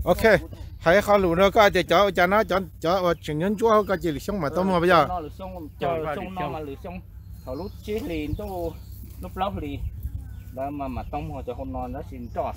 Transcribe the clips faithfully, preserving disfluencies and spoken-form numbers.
ok hay khó lù nó có chỉ cho cho nó cho cho chuyện nhân chúa có chỉ sống mà tôm mà bây giờ nó lử xong chờ xong nó mà lử xong thầu lúc chế liền tôi lúc lóc liền đó mà mà tông họ cho hôm nọ nó xin trọt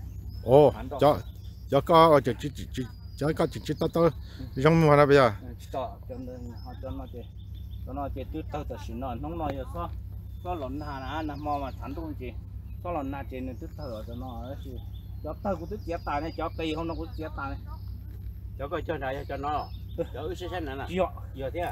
ồ cho cho có chỉ chỉ chỉ cho có chỉ chỉ to to giống mà bây giờ trọt cho nên họ cho nó chỉ cho nó chỉ tứ tao tự xin nó nông nói sao có lợn hà na na mò mà thằng tôi chỉ có lợn na chỉ nên tứ thở cho nó chỉ cho tao cũng tứ chết tài này cho cây không nó cũng chết tài này cho coi cho này cho nó cho cái xe này nè giờ giờ thế à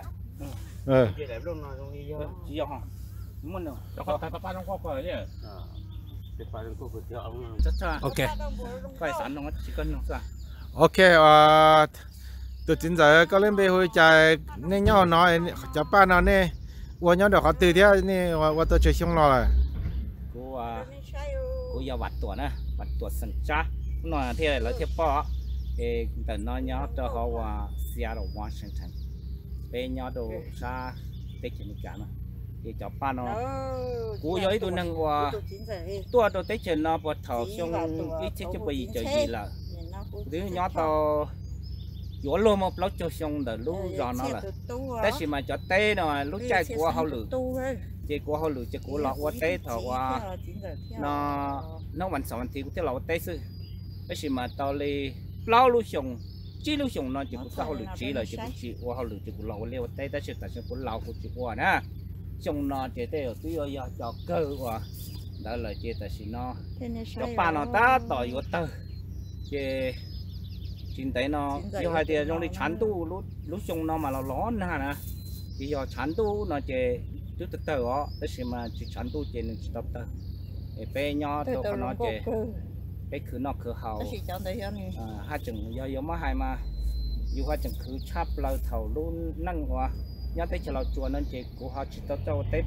ừ giờ đẹp luôn rồi không giờ chỉ giờ hả muốn đâu cho con papa trong kho phải đấy tuyệt vời luôn cô cho ông chắc chắn ok phải sẵn nó chỉ cần nó sao ok à từ chính giờ có lên bê hồi chạy nên nhau nói cho ba nó nè qua nhau được họ từ thế nè qua tôi chơi xong rồi cô à cô giờ vặt tuổi nè vặt tuổi sân cha nó thế là thế bỏ ê tận nó nhớ cho họ qua Seattle Washington bên nhau đồ xa tết chân cả nó thì cho ba nó cú giới tôi nâng qua tôi tôi tết chân nó bắt thầu xong ít chết cho bây giờ gì là đứa nhớ tao chỗ luôn một lúc cho xong đợt lúc giờ nó là tết gì mà cho tết nó lúc chạy qua hậu lử chỉ qua hậu lử chỉ qua lọ qua tết thầu qua nó nó vẫn sống thì cũng thế là tết sư tết gì mà tao đi lâu lúc xong chỉ lúc xong nó chỉ có sao lử chỉ là chỉ có chỉ qua hậu lử chỉ có lọ leo tết tết sự tại sao có lọ cũng chỉ qua nè xong nó chỉ tết ở tuy giờ cho cơ qua đó là chỉ tại sao nó cho ba nó ta tỏi vô tơ chỉ chính đấy nó yêu hai tiền trong đi chán tu lúc lúc xong nó mà nó ló nè nè thì giờ chán tu nó chỉ chút từ từ đó đó mà chỉ chán tu chỉ nên chỉ tập từ để bé nhỏ tôi còn nó chỉ bé cứ nó cứ hậu hai chừng giờ giờ mà hai mà yêu hai chừng cứ chắp lâu thầu luôn năng quá nhớ tới choเราchùa nên chỉ của họ chỉ tập cho tết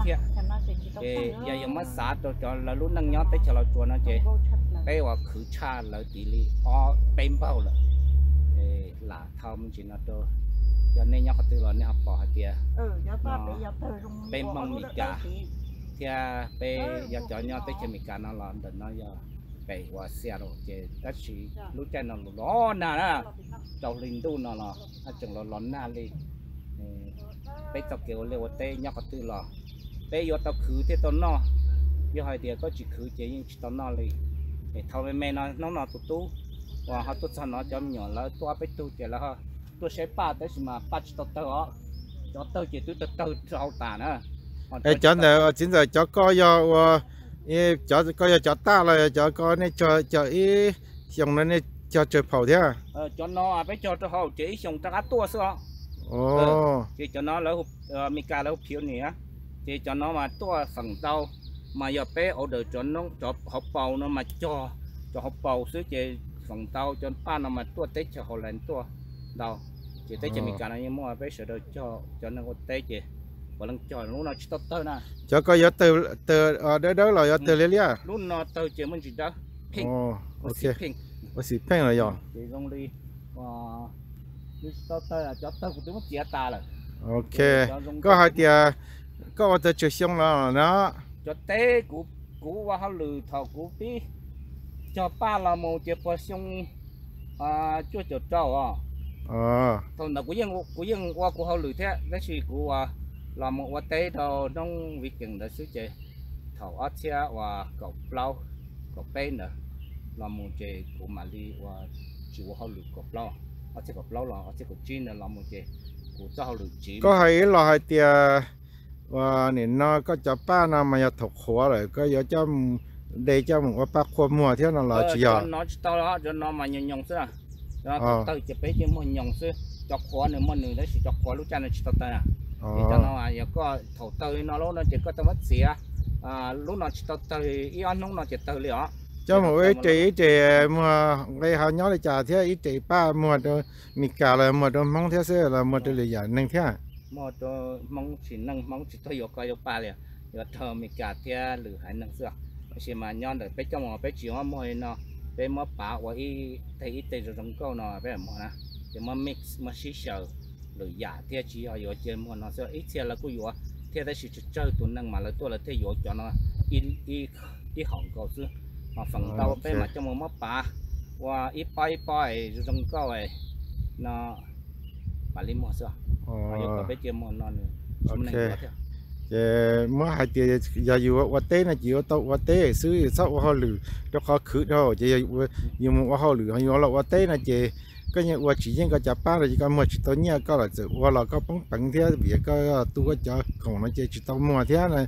thì giờ giờ mà xả cho cho là luôn năng nhớ tới choเราchùa nó chỉ cáiว่าคือชาแล้วตีลีอ๋อเป็นเป้าเลยเออหล่าทำจริงนะตัวย้อนในยอดตัวเราเนี่ยปอเตียเป็นมังมีกาเทียไปอยากจอยยอดไปจะมีการนอนเดินน้อยไปว่าเสียเราเจตัดชีรู้ใจนอนร้อนนะนะเจ้าลิงดูนอนละถ้าจังเราร้อนหน้าเลยไปตะเกียวเรียกว่าเตยยอดตัวเราไปยอดตะคือที่ต้นนอยอดเดียก็จีคือเจยิ่งต้นนอเลยthầu về mẹ nó nó nó tụt tú và họ tụt sang nó cho nhỏ là tua bé tu chỉ là họ tua sẽ ba tới mà ba chỉ tụt tơ họ cho tơ chỉ tụt tơ rau tả nữa ê cho này chính giờ cho coi do cho coi cho ta là cho coi này cho cho ý xong nó này cho chơi phẩu thế à cho nó bé cho cho họ chỉ xong ta tua sao ồ chỉ cho nó là mi ca là phiếu nè chỉ cho nó mà tua phần tàu mà giờ bé ở đời cho nó cho học bầu nó mà cho cho học bầu xứ chế phần tàu cho ba nó mà tua tết cho họ làm tua đâu chỉ tết cho mình cả này nhưng mà bé sợ đời cho cho nó có tết gì và lần cho lúc nào chỉ tao tao nè cho coi giờ từ từ ở đó đó là giờ từ lấy lia lúc nào tao chỉ mình chỉ đó ồ ok bác sĩ peng là giờ chỉ không đi và đi tao tao là cho tao cũng tiếng chia ta rồi ok có hai tia có tôi chơi xong là nó cho té của của qua họ lừa thầu của tí cho ba là một chiếc bò xong à cho cho trâu à ờ còn là của dân của dân qua của họ lừa thế cái gì của là một qua té đâu trong việc chừng đã xứ chế thầu ớt xe và cọc lau cọc bên nữa là một chiếc của mà đi và chỉ của họ lừa cọc lau ớt xe cọc lau là ớt xe cọc chín là một chiếc của cho họ lừa chỉ có hay là hai tia và nên nó có cho ba nó mà thuộc khóa rồi có giờ cho đây cho một ba khoa mua thế nào là chỉ giờ nó to đó cho nó mà nhon nhon xưa nó tới chỉ bé chỉ mua nhon xưa cho khóa nữa mua nữa đấy chỉ cho khóa lúc cha nó chỉ to tay à thì cho nó à giờ có thầu tới nó lúc nó chỉ có tao mất xỉa à lúc nó chỉ to tay ý anh lúc nó chỉ tới liền cho một cái chỉ chỉ mà đây họ nhớ lại trả thế ý chỉ ba mua rồi mình cả là mua rồi mong thế sẽ là mua rồi là giả nên thế một mong chỉ nâng mong chỉ tôi có có ba liền rồi thợ mình cả theo lửa hải nâng xưa chỉ mà nhon được bé trong mà bé chỉ hoa môi nó bé mà bảo và y thấy y tê rồi trong câu nó bé mà nè thì mà mix mà xí sờ lửa giả theo chỉ họ vừa chơi mà nó sẽ ít theo là cứ vừa theo đấy chỉ chơi tụi nâng mà là tôi là theo vừa cho nó y y y hỏng cầu xưa mà phần tàu bé mà trong mà bảo ว่าอีปอยปอยจะต้องก็ไอ้เนาะปาลิมอสอ่ะอายุก็ไปเจอมอนอนเลย ok giờ mới hai tiền giờ dù qua tết này chỉ có tàu qua tết xứ sau qua lử cho khó khử đâu giờ dù mà qua lử hay là qua tết này chỉ cái nhà qua chỉ những cái chả ba rồi chỉ có một chỉ tao nhia có là chỉ qua là có bóng bắn thế vì có tu cái chợ còn nó chỉ chỉ tao mua thế này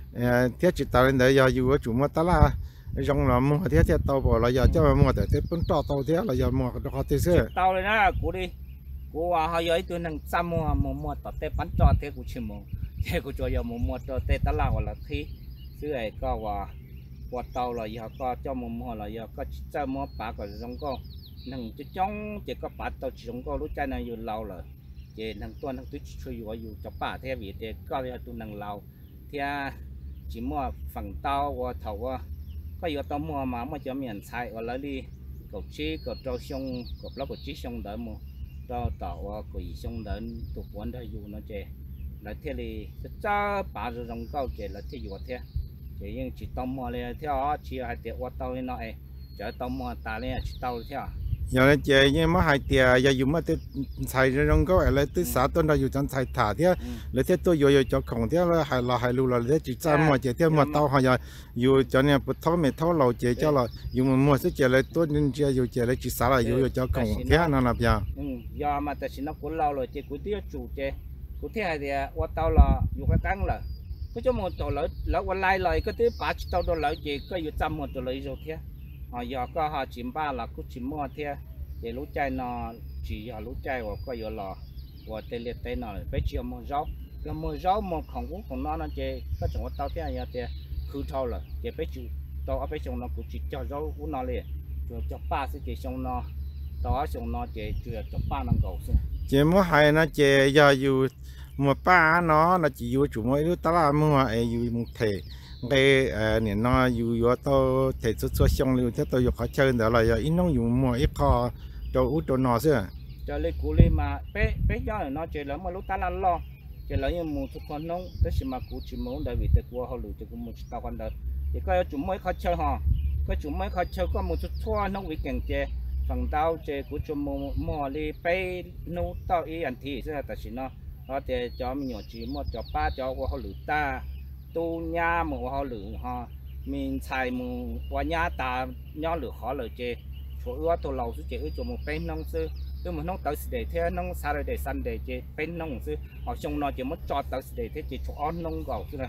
thế chỉ tao lên đấy giờ dù chủ mua ta là trong là mua thế thế tao bỏ là giờ cho mua để thế bún trò tao thế là giờ mua cái khó thế xưa tao lên đó cú đi cú vào hơi ấy tôi năng xăm mua mua mua tao thế bắn trò thế cú chỉ mua thế cú cho giờ mua mua trò thế ta là gọi là thi xưa ấy có vào qua tàu là giờ có cho mua mua là giờ có cho mua bả có trong có năng chỉ trong chỉ có bả tàu chỉ trong có lúc trái nàyอยู่lâu rồi chỉ năng tuần năng tuyết chuiอยู่อยู่cho bả thế vì thế có giờ tôi năng lâu thế chỉ mua phần tàu và thầu và có giờ tao mua mà mà cho miền Thái và lấy đi cầu chi cầu trâu sông cầu lóc cầu chi sông đỡ mua trâu tàu quỷ sông đỡ tụ quán đây dù nó chè là thế thì cho bà rồi trong câu chè là thế dù thế chỉ nhưng chỉ tao mua lên theo chỉ hai tiệm qua tàu lên nói chở tao mua ta lên chỉ tàu theo giờ này chị nhưng mà hai tiền giờ dùng mà tôi xài trong cái là tôi xả tôi đã dùng trong xài thả thế lấy thế tôi dùng cho khổng thế là hai là hai lù là thế chỉ ra mua chị thế mà tao hay giờ dùng cho nên bớt tháo mệt tháo lầu chị cho là dùng mua cái chị lấy tôi nên chị dùng chị lấy chỉ xả là dùng cho khổng thế nó là giờ ừ giờ mà tại sao nó cũng lâu rồi chị cũng tiếc chủ chị cũng thế thì qua tàu là dùng cái căng là có cho một chỗ lỡ lỡ qua lại lại cái thứ ba tàu đó lỡ chị có dùng trăm một chỗ lỡ rồi thế họ giờ có họ chìm ba là cũng chìm mua thế để lúa chay nó chỉ giờ lúa chay và có giờ lò và tê liệt tê nó phải chiều mua rau cái mua rau mua không cũng không nó nó chơi có chỗ tao thế này thì khử thâu là để phải chịu tao ở bên trong nó cũng chỉ cho rau của nó liền rồi cho ba sẽ chỉ trong nó tao ở trong nó chỉ chưa cho ba năm cầu thôi chị mua hai nó chị giờ dù mua ba nó là chỉ dùng chủ mỗi đứa ta là mua ấy dùng một thể cái này nó dù dù tao thể xuất xuất xong luôn thế tao dùng khó chơi đó là giờ ít nó dùng mua ít kho cho út cho nó xưa cho lấy cú lấy mà bé bé do nó chơi lắm mà lúc ta là lo chơi lấy như một chút con nông tới khi mà cú chỉ muốn đại vì tới cua họ lười tới cú một chút tao quan đợt thì có chúng mới khó chơi họ có chúng mới khó chơi có một chút thua nông vì càng chơi phần tao chơi cú chúng mua mua đi bé nấu tao ý anh thì sẽ là tại sao nó nó thì cho mình nhỏ chỉ mua cho ba cho họ lười ta tu nhà mà họ lựa họ mình xài mà qua nhà ta nhỏ lựa họ lựa chơi chỗ ưa tôi lâu số chơi chỗ một bên nông sư nhưng mà nông tới để thế nông xa rồi để săn để chơi bên nông sư họ trong nó chỉ mất cho tới để thế chơi chỗ on nông gạo chứ này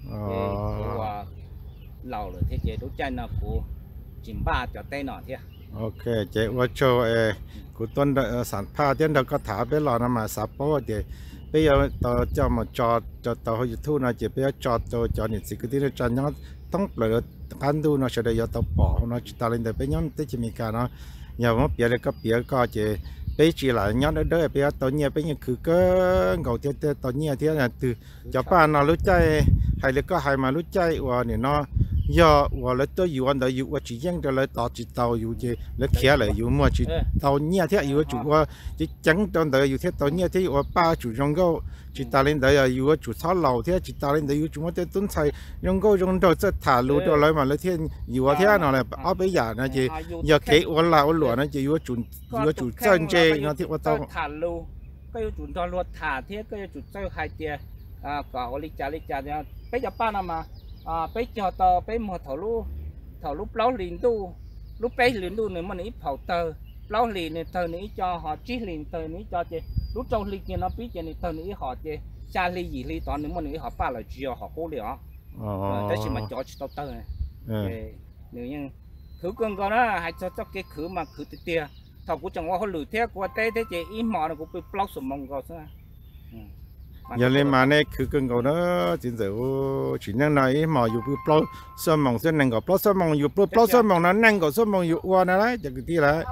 và lâu rồi thế chơi đấu tranh nào của chìm ba cho tay nọ thế ok chơi qua cho của tuần sản pha trên đó có thả bé lò mà sắp bao thì bây giờ tao cho mà cho cho tao hơi thu nó chỉ bây giờ cho tao cho những sự cái thứ cho nó tống lại ăn thu nó sẽ để cho tao bỏ nó chỉ tao lên để bây giờ tới chỉ mình cả nó nhờ mất bia để có bia có chỉ bây chỉ là nhớ đỡ đỡ bây giờ tao nhớ bây giờ cứ cái ngầu thế thế tao nhớ thế là từ cho ba nó lúc chơi hay là có hay mà lúc chơi và này nó giờ và lấy tôi yêu anh đó yêu và chỉ riêng cho lấy tao chỉ tao yêu chứ lấy kia lại yêu mua chỉ tao nhớ thế yêu chủ và chỉ chẳng trong đời yêu thế tao nhớ thế và ba chủ trong cái chỉ ta lên đấy yêu chủ sáu lầu thế chỉ ta lên đấy yêu chủ một cái tuấn sai trong cái trong đó sẽ thả lúa cho lấy mà lấy thế yêu thế nó là ở bây giờ nó chỉ giờ cái và là ở lúa nó chỉ yêu chủ yêu chủ chân chơi nó thì và tao thả lúa cái yêu chủ cho lúa thả thế cái yêu chủ chơi hai tia à có lịch trả lịch trả nha bây giờ ba năm mà à bây giờ tao bây mà thầu lúa thầu lúa lâu liền tu lúc bây liền tu này mà ít phao tơ lâu liền này tơ này cho họ chỉ liền tơ này cho chơi lúc trong lịch kia nó biết chơi này tơ này họ chơi xa ly gì ly toàn nếu mà này họ ba là chiều họ cố liệu tới khi mà cho tao tơ này nếu như khử con con đó hay cho cho cái khử mà khử tia thầu của chồng họ lười thế qua té thế chơi ít mỏ nó cũng bị plau sầm mông rồi sao giờ lên mà này cứ cần cầu đó chính sự chỉ năng này mà dù bị plau sầm mông sẽ năng cầu plau sầm mông dù plau sầm mông nó năng cầu sầm mông dù qua nó đấy chẳng cái gì là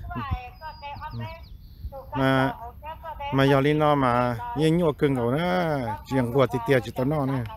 mà mà giờ lên nó mà như nhau cần cầu nó chuyện qua thì tiền chỉ tao nó này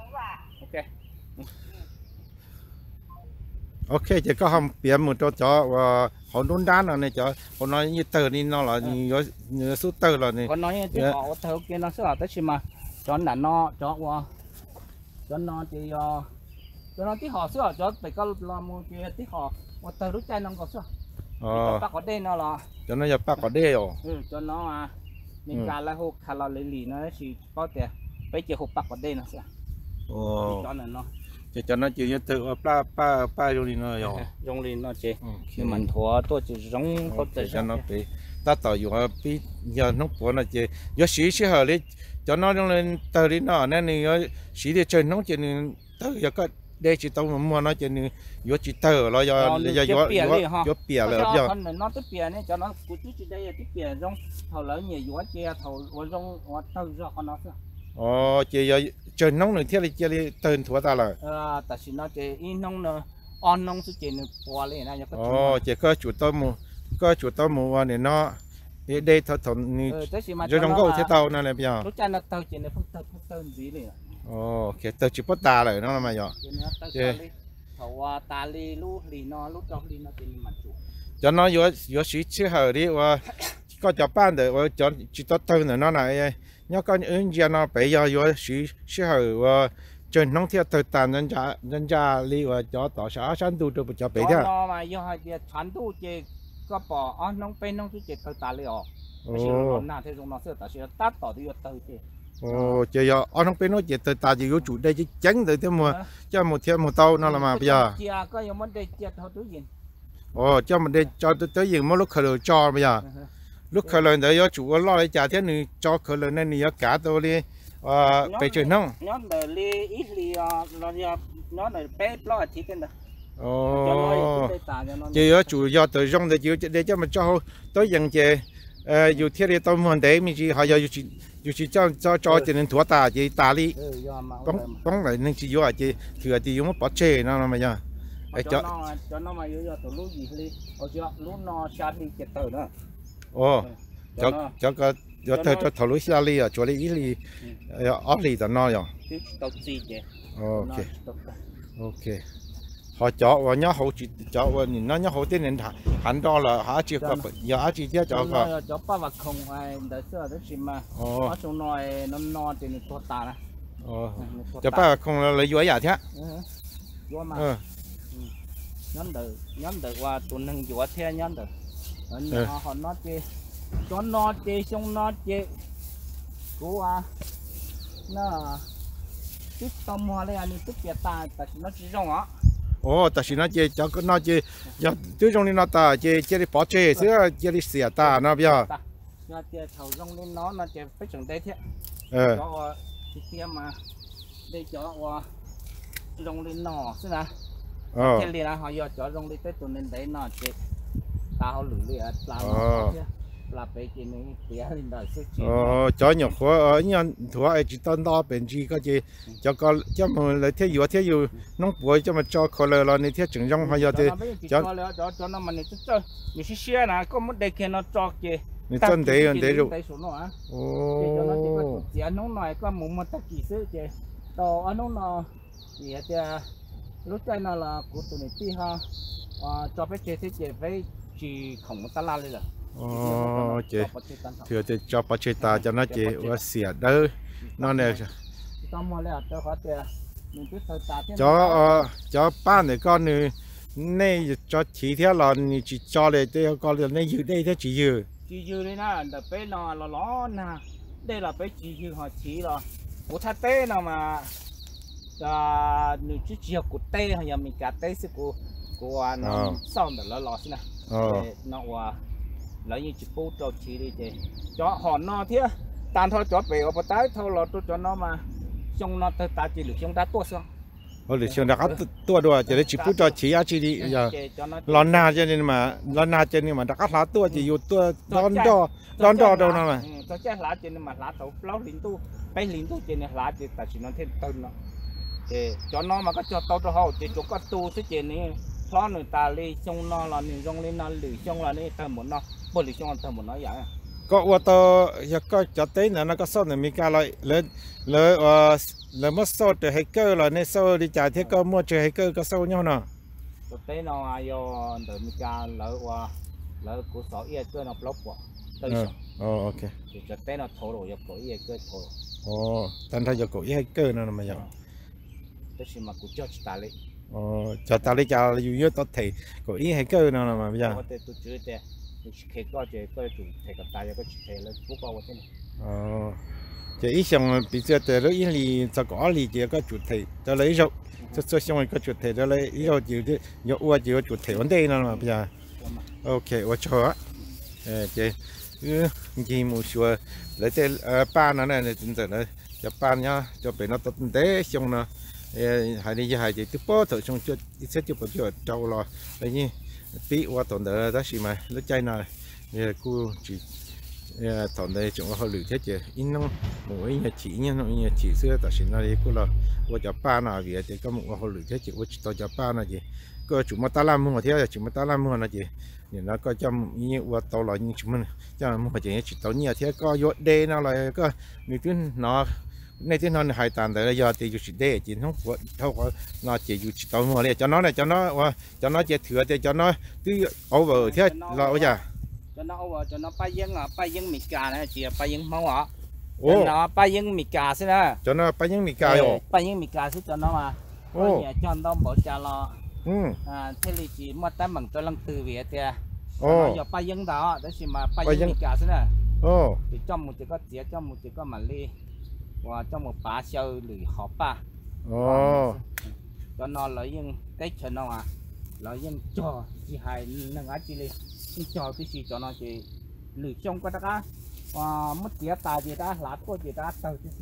ok chỉ có không biển một chỗ chỗ và họ đốn đá nó này chỗ họ nói như tờ đi nó là như như số tờ là này còn nói như họ tờ kia nó sẽ là tới mà cho là nó cho qua cho nó thì cho nó tí họ sẽ cho phải có làm một cái tí họ một tờ lúc chơi nó có sao ờ bắt có đây nó là cho nó giờ bắt có đê rồi ừ cho nó à mình cả là hộp khá là lì lì nó chỉ có thể bây giờ hộp bắt có đây nó sẽ ồ cho nó nó cho cho nó chịu như tự ba ba ba vô đi nó rồi dùng lì nó chỉ nhưng mình thua tôi chỉ giống có thể cho nó bị ta tạo dụng bị giờ nó bỏ nó chỉ giờ xí xí hở đi cho nó lên từ đi nó nên thì xí đi chơi nó chỉ từ giờ có đây chỉ tao mua nó chỉ giờ chỉ từ rồi giờ giờ giờ giờ giờ bìa rồi giờ nó tiếp bìa này cho nó cụ chỉ đây tiếp bìa giống thầu lớn nhiều giờ chia thầu giống từ ra con nó ồ chỉ giờ chơi nông này thiết đi chơi đi từ thua ta rồi ờ tại vì nó chỉ in nông nó on nông sẽ chỉ qua lên này ồ chỉ có chủ tao mua có chủ tao mua này nó đây đây thằng thằng rồi trong gấu thế tao này là bây giờ lúc cha nó tao chỉ là phân tao phân tao gì này ồ cái tao chỉ bắt ta rồi nó mà giờ thầu ta li lú li nó lú trong li nó chỉ mặt chủ cho nó vừa vừa xí xí hở đi và có cho ban được và cho chỉ tao tao này nó này nhớ con ứng giờ nó bây giờ vừa xí xí hở và trên nông thiết từ tàn nhân gia nhân gia li và cho tao xã sản tu được cho bây giờ nó mà giờ hai giờ sản tu chỉ có bỏ ở nông bên nông chỉ từ tàn li ở ồ nào thế dùng nó sẽ tại sao tát tỏ đi từ chứ ồ chỉ giờ ở nông bên nó chỉ từ tàn chỉ có chủ đây chứ tránh từ thế mà cho một thiên một tàu nó là mà bây giờ có những vấn đề chia thôi túi gì ồ cho mình đây cho tới gì mà lúc khởi đầu cho bây giờ lúc khởi đầu đấy chủ lo lại trả thế này cho khởi đầu này này cả tôi đi à về chơi nông nó là li ít li nó là nó là bé lo thì cái này ồ chỉ ở chủ do từ trong để chịu để cho mình cho tới dần về dù thiết đi tôi muốn để mình chỉ họ giờ chỉ dù chỉ cho cho cho chỉ nên thua ta chỉ ta đi bóng bóng lại nên chỉ vô chỉ thừa thì dùng bỏ chê nó mà giờ cho nó cho nó mà vô từ lúc gì đi ở chỗ lúc nó xa đi chết từ nữa ồ cho cho cái cho cho cho thầu lúa xa đi à chỗ đi ít đi ớt đi tao nói rồi ok ok họ cho và nhớ hậu chỉ cho và nó nhớ hậu tên nên hắn đó là họ chỉ có giờ chỉ cho cho có cho ba vật không ai để sửa để xem mà ở trong này nó no thì nó to ta nè cho ba không là lấy giỏi thế giỏi mà nhóm đời nhóm đời qua tụi nâng giỏi theo nhóm đời họ họ nó chơi cho nó chơi xong nó chơi của à nó tiếp tâm hoa đây anh tiếp việc ta tại nó chỉ trong đó ồ tại vì nó chơi cho nó chơi giờ trước trong nó ta chơi chơi đi bỏ chơi xưa chơi đi xỉa ta nó bây giờ nó chơi thầu trong lên nó nó chơi phải chừng đây thế ờ cho thì kia mà đây cho trong lên nọ xí nè ờ thế liền họ giờ cho trong lên tới tuần lên đấy nó chơi tao lử lử làm là bây giờ này thì anh đã xuất hiện ờ cho nhiều khóa ở nhà thua ai chỉ tao đó bên chỉ có gì cho con cho mà lấy theo dõi theo dõi nông bồi cho mà cho khó lời là này theo chừng trong hay giờ thì cho cho cho nó mà này chứ chơi mình sẽ share nè có một đây kia nó cho kì mình chân đấy rồi đấy rồi ồ cho nó chỉ có chỉ ăn nông này có một một tắc kỹ sư chứ đồ ăn nông nó thì à lúc đây nó là của tụi này tí ha cho bé chơi thì chơi với chỉ không một tala lên rồi ồ chị thừa thì cho bắt chơi ta cho nó chị và xỉa đỡ nó này cho cho ba này con này này cho chỉ theo là chỉ cho để cho con là này dự đây thế chỉ dự chỉ dự đây nè đợt bé nó là nó nè đây là bé chỉ dự họ chỉ là của thắt té nào mà à nếu chỉ chỉ của té hay là mình cả té sẽ của của nó xong rồi nó lọt nè nó qua lấy như chỉ bút cho chỉ đi chứ cho họ nó thế tàn thôi cho về ở tái thôi là tôi cho nó mà trong nó ta chỉ được trong ta tua xong ở được trong đó tua đùa chỉ để chỉ bút cho chỉ chỉ đi giờ lon na cho nên mà lon na cho nên mà đã lá tua chỉ dùng tua lon đo lon đo đâu nào mà cho chết lá trên mà lá tàu lâu lính tu bay lính tu trên này lá trên ta chỉ nó thêm tên nó để cho nó mà có cho tao cho họ chỉ cho có tu thế trên này nó người ta đi trong nó là những trong lên nó lử trong là này ta muốn nó bồi lử trong là ta muốn nó vậy có ô tô giờ có cho tới nữa nó có số này mình cả lại lên lên ờ lên mất số để hay cơ là nên số đi trả thế có mua chơi hay cơ có số nhau nè cho tới nó ai vô để mình cả lỡ qua lỡ của số ia cơ nó block quá tới ờ ờ ok thì cho tới nó thổi rồi của ia cơ thổi ồ thành ra giờ của ia cơ nữa mà giờ tới khi mà của cho ta lấy ờ cho ta lấy cho dù như tao thì có ý hay cơ nào mà bây giờ có thể tôi chửi thế khi có chơi có chủ thể cái tài có chủ thể là phú cao thế này ờ chỉ ý xong bây giờ từ đó ý thì cho có lý chỉ có chủ thể cho lấy rồi cho cho xong có chủ thể cho lấy ý rồi chịu đi nhiều qua chịu chủ thể vấn đề nào mà bây giờ ok tôi cho ờ chị gì mua xua lấy cái ba nó này chính giờ này cho ba nhá cho bé nó tốt tế xong nó hai đi hai chị tiếp bó thợ xong chưa sẽ chưa bao giờ trâu lo đấy nhỉ tí qua tuần đó đó xí mà lấy chai này cô chỉ tuần đây chúng họ lười thế chứ in nó mỗi nhà chỉ nha nó nhà chỉ xưa tại sao này cô là qua cho ba nào vậy thì có một họ lười thế chứ qua cho cho ba nào gì có chúng mà ta làm mua thế chúng mà ta làm mua là gì thì nó có trong như qua tàu lại như chúng mình cho mua chỉ chỉ tàu nhiều thế có vô đê nào lại có người thứ nó này thế nó hai tàn đấy giờ thì chỉ đê chỉ không có không nó chỉ chỉ tàu mua này cho nó này cho nó cho nó chỉ thừa thì cho nó cứ over thế là bây giờ cho nó over cho nó bay dân à bay dân mì cà này chỉ bay dân máu ạ cho nó bay dân mì cà xí nè cho nó bay dân mì cà rồi bay dân mì cà xí cho nó mà ô cho nó bỏ cha lo ừ à thế thì chỉ mất tám bằng tôi lăng từ về thì ô giờ bay dân đó đó chỉ mà bay dân mì cà xí nè ô thì trong một chỉ có chỉ trong một chỉ có mà ly và trong một bả sâu lười hộp ba ô cho nó lấy những cái cho nó à lấy những cho chỉ hai nâng á chỉ đi cho cái gì cho nó chỉ lười trong cái đó và mất tiền tài gì đó lát có gì đó tao chứ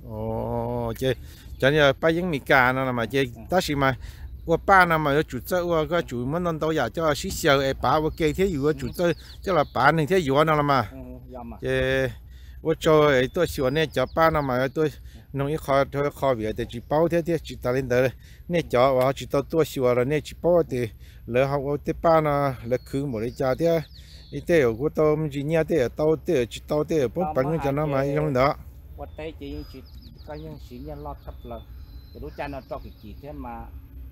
ô chứ cho nên bay dân mì cà nó là mà chứ đó là mà我爸呢嘛有主责我个主么弄到呀叫是小诶爸我给天有个主责叫了爸那天有那了嘛这我做诶多喜呢叫爸呢嘛多弄一考考考别的去包天天去打领导呢叫我去到多喜了呢去包的然后我的爸呢来去某的家的一对我到我们去年的到的去到的不本身叫那嘛用的我带chỉ chỉ có những sự nhân lo thấp là cái đứa cha nó cho cái gì thế mà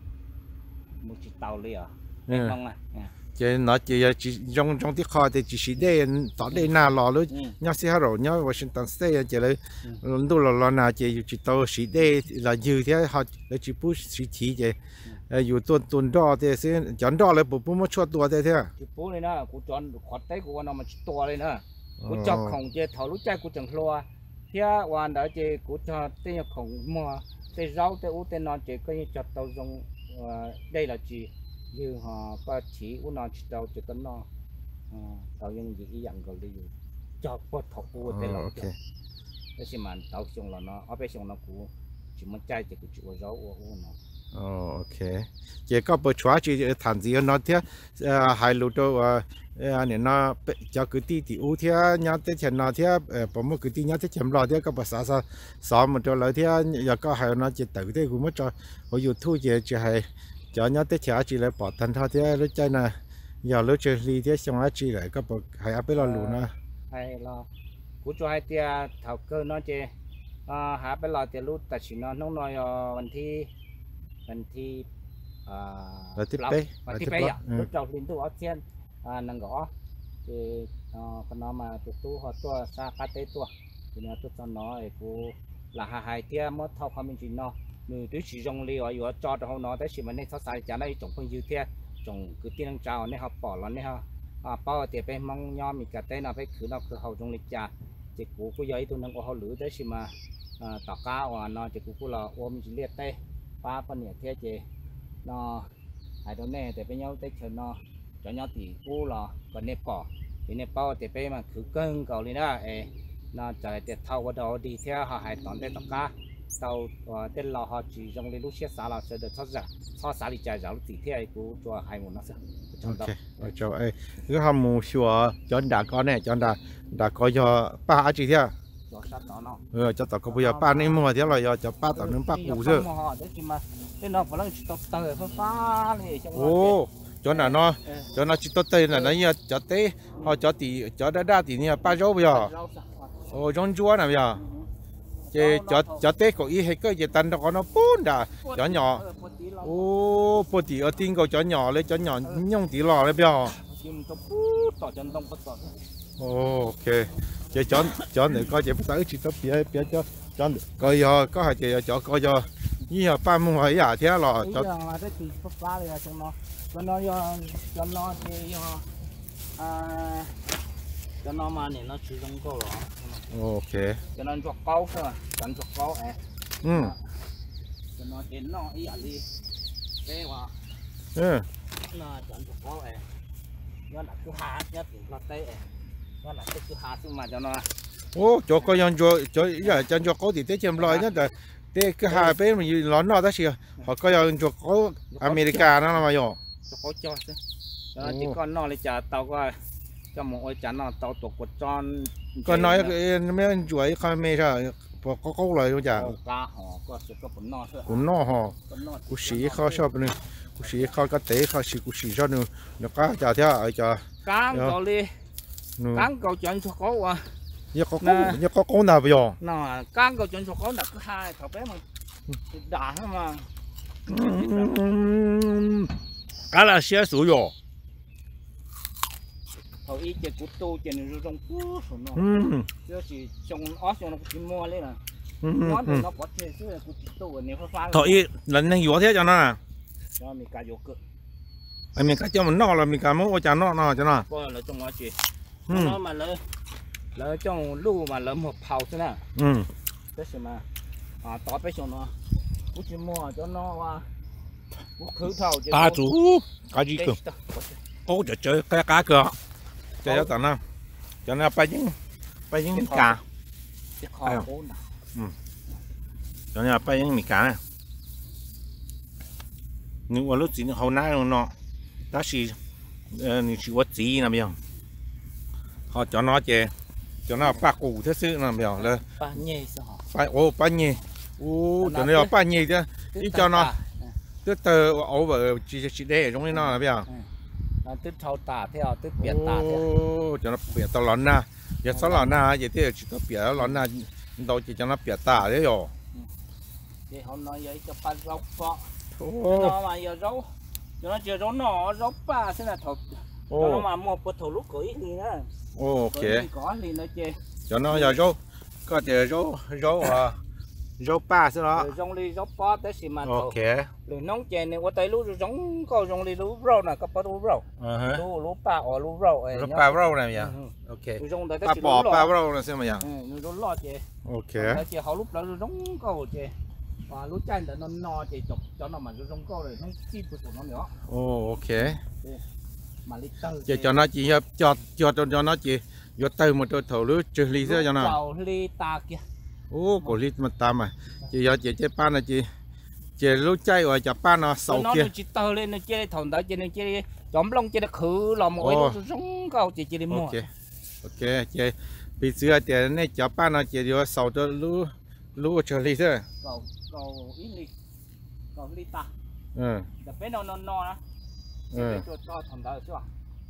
một chiếc tàu liền không à chỉ nó chỉ chỉ trong trong cái kho thì chỉ để tỏ đây nào lò luôn nhớ xe rồi nhớ Washington State chỉ là lúc là lò nào chỉ chỉ tàu chỉ để là như thế họ là chỉ bút chỉ chỉ chỉอยู่ต้นต้นดอแต่ซึ่งจันดอเลยปุ๊บปุ๊บมาชั่วตัวแต่เท่า chỉ bút này nóกูจอนขอดเต้กูว่าnó màตัวเลยนะกูจับของเจ้าถอดรู้ใจกูจังรัวเที่ยวันđóเจ้ากูจะเต้ของมัวเต้เจ้าเต้อู้เต้นอนเจ้าก็ยังจับตาวตรงđây là chỉ như họ có chỉ của nó chỉ đâu chỉ có nó tàu những gì dạng gọi là cho có thọc u tên là cái gì mà tàu xong là nó ở bên xong nó cũng chỉ muốn chạy chỉ cũng chịu giấu u nó ok chỉ có bữa chua chỉ thành gì nó thế hai lúa đâu anh nó cho cứ tí tí u thế nhá thế chén nó thế bỏ một cứ tí nhá thế chén lò thế có bữa sáng sáng sáng một chỗ lại thế giờ có hai nó chỉ tự thế cũng mất cho họ YouTube chỉ chỉ hay cho nhá thế chả chỉ là bỏ thân thôi thế lúc chơi nè giờ lúc chơi đi thế xong á chỉ lại có bữa hai áp bên lò lúa nè hay lo cú cho hai tia thảo cơ nó chơi hả bên lò tia lúc tại chỉ nó nông nóiวันที่วันที่วันที่เป๊ะวันที่เป๊ะlúc đầu liên tục ở trên nâng gõ thì con nó mà tụt tu họ tua xa cá tế tua thì nó tụt cho nó thì cô là hai hai tia mất thao khoa mình chỉ nó người tụi chỉ dùng liều ở cho cho nó tới chỉ mà nên sao sai chả đây trồng phân dư tia trồng cứ tiên năng trào nên họ bỏ nó nên họ à bao thì phải mong nho mình cả tế nào phải khử nó cứ hậu trong lịch trà thì cô có giấy tôi nâng có họ lưỡi tới chỉ mà tỏ cao và nó thì cô là ôm chỉ liệt tay ba con nhẹ thế chị nó hai đứa này thì với nhau tới chờ nó cho nhau thì cô là còn nếp bỏ thì nếp bao thì phải mà khử cân cầu lên đó nó chạy thì thâu vào đầu đi theo họ hai tòn tới tỏ cá sau tên lò họ chỉ trong cái lúc xe xả là sẽ được thoát ra thoát xả đi chạy rồi thì thế cô cho hai một nó sẽ ok cho ấy cứ ham mua xua cho đã có này cho đã đã có cho ba chỉ thế ừ cho tao có bây giờ ba nên mua thế là cho ba tao nên ba củ chứ ô cho nó nó cho nó chỉ tốt tây là nó như cho tây họ cho tỷ cho đã đa tỷ như ba rau bây giờ ô trong chúa nào bây giờ chứ cho cho tây có ý hay cái gì tan đó có nó bốn đã cho nhỏ ô bốn tỷ ở tin cầu cho nhỏ lấy cho nhỏ nhung tỷ lò đấy bây giờ ok chứ chọn chọn để coi chị phải tới chỉ có bia bia cho chọn coi giờ có hai chị cho coi giờ ยี่ห้อป้ามึงหอยà thế là bây giờ mà cái thì phát phá này là cho nó cho nó cho nó thì à cho nó mà này nó chỉ trong câu rồi ok cho nó cho câu thôi cho nó cho câu ấy ừ cho nó đến nó ý ở đi thế mà ừ nó cho nó cho câu ấy nó là cứ há nhất thì nó tê ấy nó là cứ há nhưng mà cho nó ô chỗ có nhân chỗ chỗ giờ chân chỗ có thì tới chém lòi nhất là thế cái hai bên mình lón nó đó xìa họ có nhân chỗ có America nó mà yo cho câu cho chứ cho nó chỉ con nó lấy trả tàu coi cho một ôi chắn nó tàu tổ quật tròn còn nói mấy anh chuối không mê sao có có câu lời không chả cá họ có sự có phần no thôi cũng no họ cú sĩ khó shop nữa cú sĩ khó cái tế khó sĩ cú sĩ cho nữa nó cá chả theo ở chả cá cầu đi cá cầu chọn cho có à nhớ có có nhớ có có nào bây giờ nó cá cầu chọn cho có là cứ hai thằng bé mà đã mà cá là xe số yo hầu ý chỉ cút tu chỉ nó trong cút rồi nó chứ chỉ trong ó trong nó chỉ mua lên là nó thì nó có thể chứ là cút tu này phải phá thôi ý lần này vô thế cho nó à cho mình cà vô cực anh mình cà cho mình no là mình cà muốn cho nó no cho nó coi là trong nó chỉ nó mà lỡ lỡ trong lu mà lỡ một phao thế nào ừ thế mà à tỏ bé cho nó cút chỉ mua cho nó qua cút khử thầu cá chủ cá gì cơ ô trời trời cái cá cơ cho nó tao nó cho nó bay những bay những cá cho nó bay những mì cá này nếu mà lúc gì hậu nãy nó đó là những chuyện vật gì nè bây giờ họ cho nó chè cho nó ba củ thế sự nè bây giờ là ba nhê sao ba ô ba nhê ô cho nó ba nhê chứ đi cho nó từ từ ổ vợ chỉ chỉ để trong cái nó là bây giờ tức thâu tả theo tức biển tả theo cho nó biển tao lón na giờ sáu lón na vậy thì chỉ có biển lón na đâu chỉ cho nó biển tả đấy rồi thì họ nói vậy cho ba rau phọ nó mà giờ rau cho nó chưa rau nọ rau ba thế là thầu nó mà một bữa thầu lúc cưới thì nữa ok có thì nó chê cho nó giờ rau có thể rau rau à rau ba thế đó rau ly rau ba tới xì mà ok rồi nóng chè này qua tay lú giống có rau ly lú rau nè có bao lú rau lú lú ba ở lú rau lú ba rau này vậy ok ba bò ba rau là sao mà vậy lú lo chè ok chè họ lúc đó giống câu chè và lú chanh để nó no chè chụp cho nó mà giống câu rồi nó chim của nó nữa ok mà lít tơ chè cho nó chỉ cho cho cho nó chỉ vô từ một chỗ thầu lú chơi ly thế cho nó ly ta kia ô cổ ly mà ta mà chị giờ chị chơi pan là chị chị lúc chơi rồi chả pan nó sầu kia nó chỉ tơ lên nó chơi thòng đó chơi chơi chóm lông chơi nó khử lòng mỗi nó giống câu chị chơi đi mua ok ok chị bị xưa thì này chả pan nó chị vô sầu cho lú lú chơi ly thế cầu cầu ít ly cầu ly ta ừ để bé nó nó no ừ cho thòng đó chưa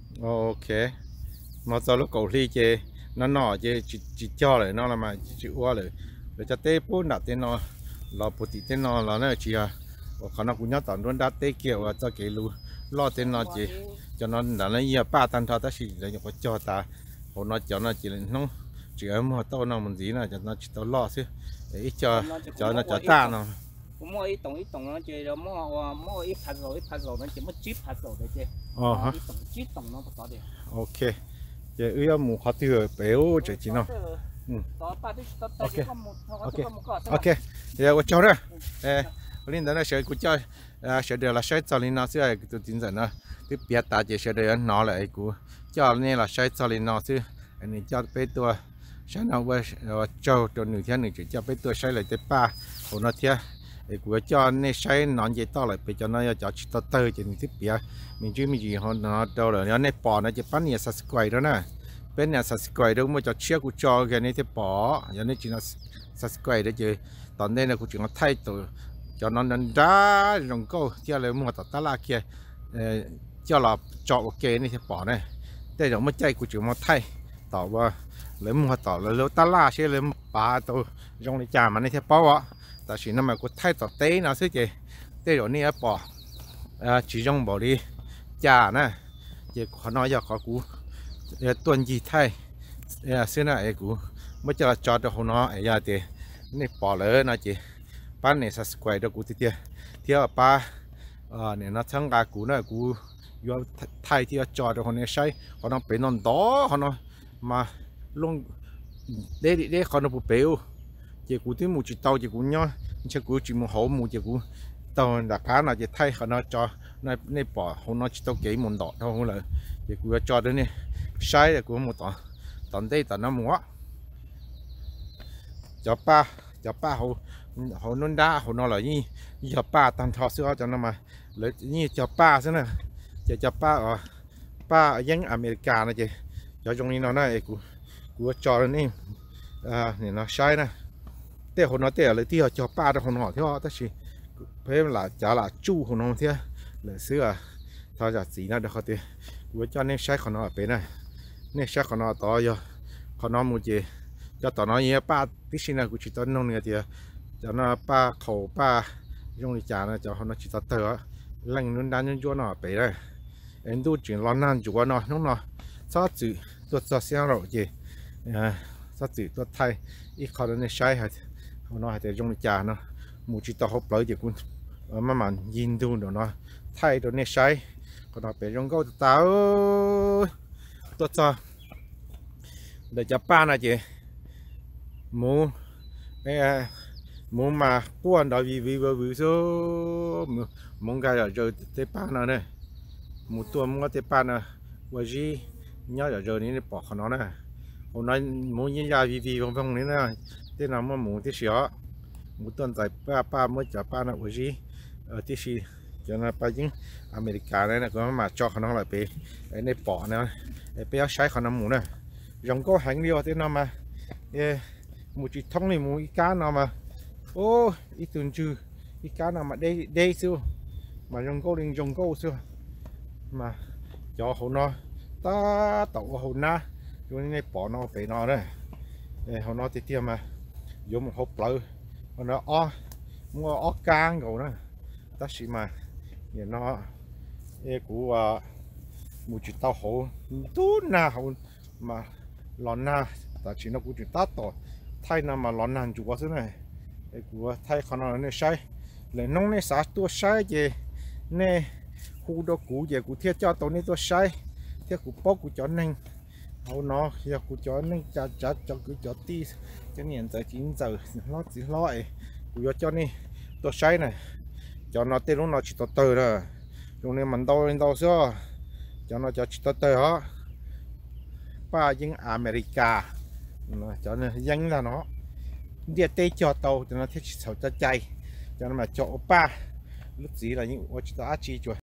ok mà sau lúc cầu ly chị nó nọ chị chỉ chỉ cho lại nó là mà chỉ qua lại để cho tê bốn đặt tên nó là bột tí tên nó là nó chỉ à và nó cũng nhớ tận luôn đã tê kiểu và cho cái lu lo tên nó chỉ cho nó là nó nhiều ba tan thao ta chỉ để có cho ta hoặc nó cho nó chỉ là nó chỉ ở một tao nó một gì là cho nó chỉ tao lo chứ để cho cho nó cho ta nó cũng mua ít tổng ít tổng nó chơi rồi mua mua ít hạt rồi ít hạt rồi nó chỉ mất chip hạt rồi đấy chơi ờ hả chip tổng nó có được ok giờ ưa mù khó tiêu béo chỉ chỉ nó ok ok ok giờ tôi cho đó linh đó là sẽ cũng cho sẽ được là sẽ cho linh nó sẽ tôi tin rằng nó tiếp biệt ta chỉ sẽ được nó lại cũng cho nên là sẽ cho linh nó chứ anh ấy cho bé tôi sẽ nó với cho cho nửa thiên nửa chỉ cho bé tôi sẽ lại tới ba của nó theo để của cho nên sẽ nó gì to lại để cho nó cho chỉ to tơ chỉ tiếp biệt mình chứ mình gì họ nó đâu rồi nó này bỏ nó chỉ bắt nhiều subscribe đó nè bên này subscribe đâu mà cho chia của cho cái này thì bỏ cho nên chỉ nó subscribe đó chứ tận đây là của chuyện nó thay đổi cho nó nên đá rồng câu cho lấy mua tạt lá kia cho là chọn ok này thì bỏ này đây là một chạy của chuyện nó thay tỏ vào lấy mua tỏ là lấy tạt lá sẽ lấy ba tàu rồng này chả mà này thì bỏ á ta chỉ nó mà có thay tỏ tế nó sẽ gì đây rồi này bỏ chỉ rồng bỏ đi chả nè chỉ có nói giờ có cú tuần gì thay xưa này cú mới cho cho được nó ở nhà thì này bỏ lỡ nó chỉ bán này sát quay đó cú thì tiệt thì ở ba à này nó thằng gà cú này cú yo thay thì cho được họ này sai họ nó bị non đó họ nó mà luôn để để họ nó bị béo chỉ cú thì một chỉ tàu chỉ cú nhau chỉ cú chỉ một hậu một chỉ cú tàu đặc cá là chỉ thay họ nó cho nó nó bỏ họ nó chỉ tàu kỹ một đọt thôi không là chỉ cú cho đến này sai là cú một tọt tận đây tận nó múa cho ba cho ba họ họ nôn đá họ nó là như cho ba tăng thọ xưa cho nó mà lấy như cho ba thế này cho cho ba ở ba ở dân America này chị cho trong này nó này của của cho này à này nó sai nèแต่คนน้อยแต่เลยที่เขาจะป้าแต่คนหอที่เขาแต่สิเพิ่มละจะละจู้คนน้องเที่ยเลยเสื้อถ้าจะสีน่ะเดี๋ยวเขาเตะกูจะเนี่ยใช้คนน้อยเป็นน่ะเนี่ยใช้คนน้อยต่อยคนน้อยมูจีจะต่อน้อยเนี้ยป้าที่สินะกูจิตต้นน้องเนี่ยเดียวจะน่ะป้าเขาป้ายงลิจานะจะคนน้อยจิตเตอร์แรงนู้นด้านนู้นจ้วน้อยไปเลยเอ็นดูจีร้อนนั่นจัวน้อยน้องน้อยซอสจืดตัวซอสเสียงเราจีอ่าซอสจืดตัวไทยอีกคนเนี่ยใช้เขาnói thì trong trà nó một chỉ tao học lấy thì cũng mà mà nhìnดูnó nó thay đồ này sai còn nó phải trong câu tao tốt cho để cho ba này chị muốn muốn mà buồn đó vì vì vì số muốn cái là rồi tế ba nào này một tuần muốn tế ba nào và gì nhớ là rồi này bỏ nó này hôm nay muốn như ra vì vì không không này nè thế nào mà muốn thế xíu một tuần tại ba ba mới trả ba nào gì ở thế gì cho nên ba chính America này là có mà cho nó lại về cái này bỏ nè cái bé sai nó muốn nè giống có hành liều thế nào mà một chỉ thông này một cá nào mà ô ít tuần trừ ít cá nào mà đây đây xưa mà giống có đình giống có xưa mà cho hồ nó ta tàu hồ na cho nên bỏ nó về nó đấy hồ nó thì tiêm mà dùng một hộp lợn nó o mua o can rồi đó ta chỉ mà thì nó cái của một chút tao hổ tốt na hổ mà lon na ta chỉ nó cũng chỉ tát tổ thay nào mà lon na chủ thế này cái của thay con nó này sai lấy nông này xả tua sai gì nè khu đó cũ về của thiết cho tao này tua sai thiết của bóc của chó nành hậu nó khi của chó nành chả chả cho cứ chó ti cái niệm tới chín giờ nó chỉ loại của cho này tua sai này cho nó tên nó chỉ tao từ rồi trong này mình đau lên đau xưa cho nó cho chỉ tao từ đó ba dân America cho nên dân là nó địa tây cho tàu cho nó thiết sầu cho chay cho nó mà cho ba lúc gì là những ô chỉ tao chỉ chuột